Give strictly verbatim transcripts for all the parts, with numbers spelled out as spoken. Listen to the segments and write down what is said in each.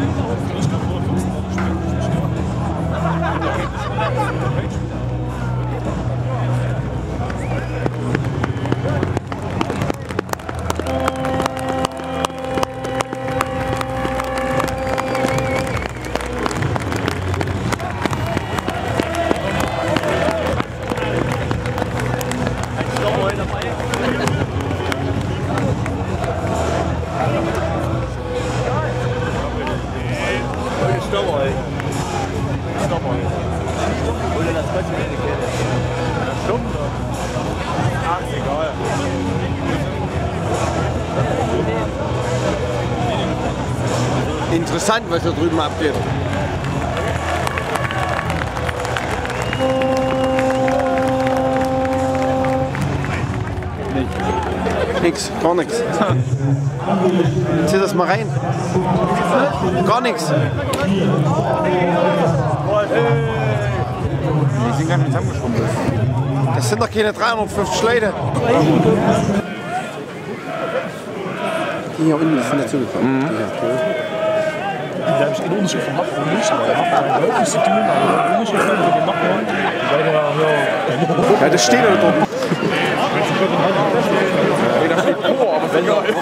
Interessant, was da drüben abgeht. Nix, gar nichts. Zieh das mal rein. Gar nichts. Die sind gar nicht zusammengeschrumpelt. Das sind doch keine dreihundertfünfzig Leute. Die hier unten sind dazugekommen. Mhm. Da habe ich einen Unterschied von Macht und nicht. Macht hat wirklich zu tun, aber der Unterschied von dem Macht weil der ja. Ja, das steht da drüben. Da steht Tor, aber wenn ja.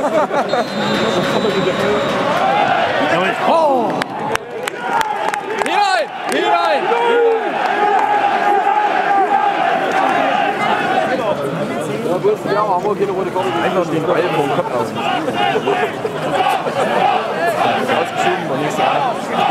Oh! Hinein! Hinein! Ja, wo ist der? Haben wir keine rote Karte? Einfach den Ball vom Kopf aus. Ausgeschoben, der nächste Ein.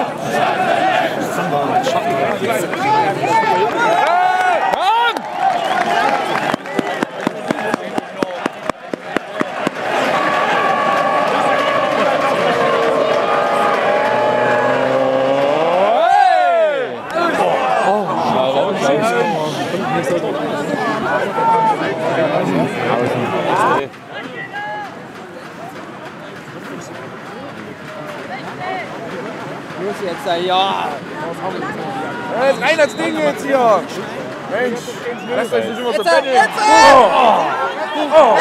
Jetzt sei ja. Jetzt rein das Ding jetzt hier. Mensch, lasst euch nicht immer so betteln. Oh! Oh!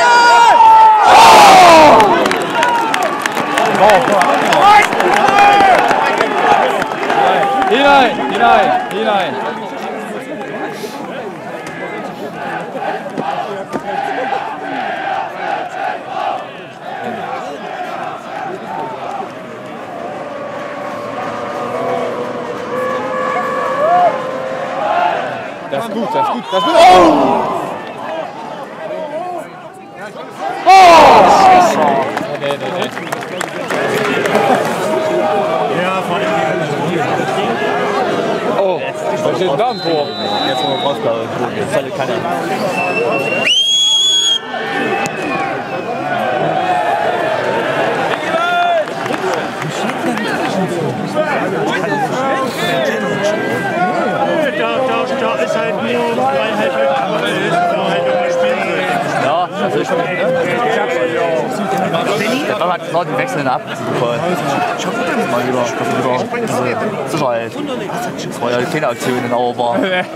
Hinein, hinein, hinein. Das ist gut, das ist gut, das ist gut. Oh! Oh! Nee, nee, nee. Ja, vor allem. Oh, was steht denn da im Tor? Jetzt mal rausbleiben. Jetzt fällt keiner. Da ist halt nur dreieinhalb Ja, das ist schon. Man hat gerade den Wechseln ab. Super. Mal wieder. Wieder. Sicherheit. Das war ja keine Aktion, aber war.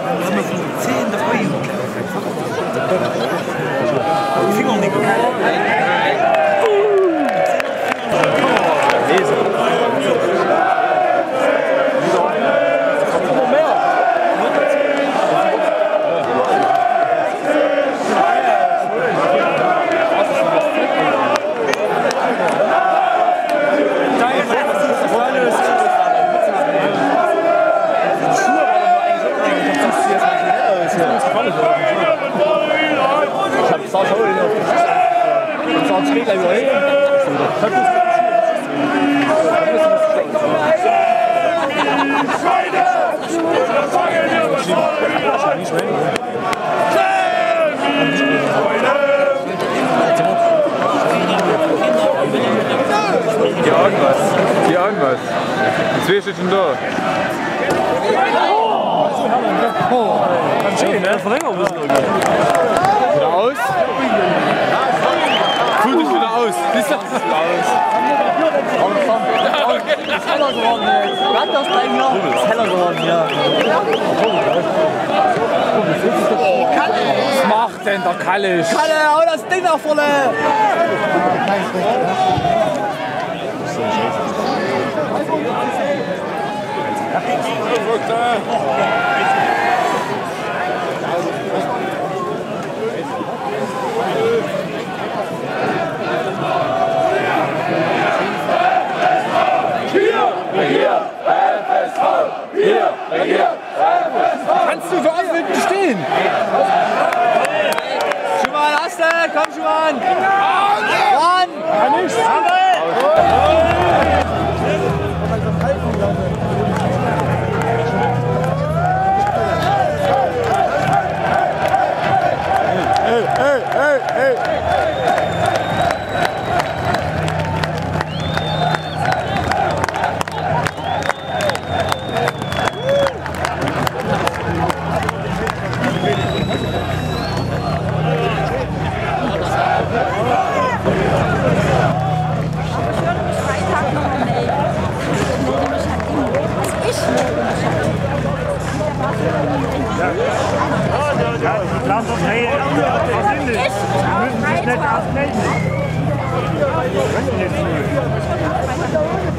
Die irgendwas. Die irgendwas. Zwei steht schon da. Oh, kann schön, ne? Verlängern müssen wir. Wieder aus. Fühl dich wieder aus. Siehst du? Das ist heller geworden jetzt. Wir hatten das gleich hier. Das ist heller geworden hier. Oh, Kalle! Was macht denn der Kalle? Kalle, hau das Ding nach vorne! Kannst du für uns hinten stehen? Schumann, hast du? Komm, Schumann! Mann! Kann nicht! Hey, hey, hey, hey! Lass uns hey, was sind das? Wir müssen sich nicht abmelden. Wir können jetzt nicht.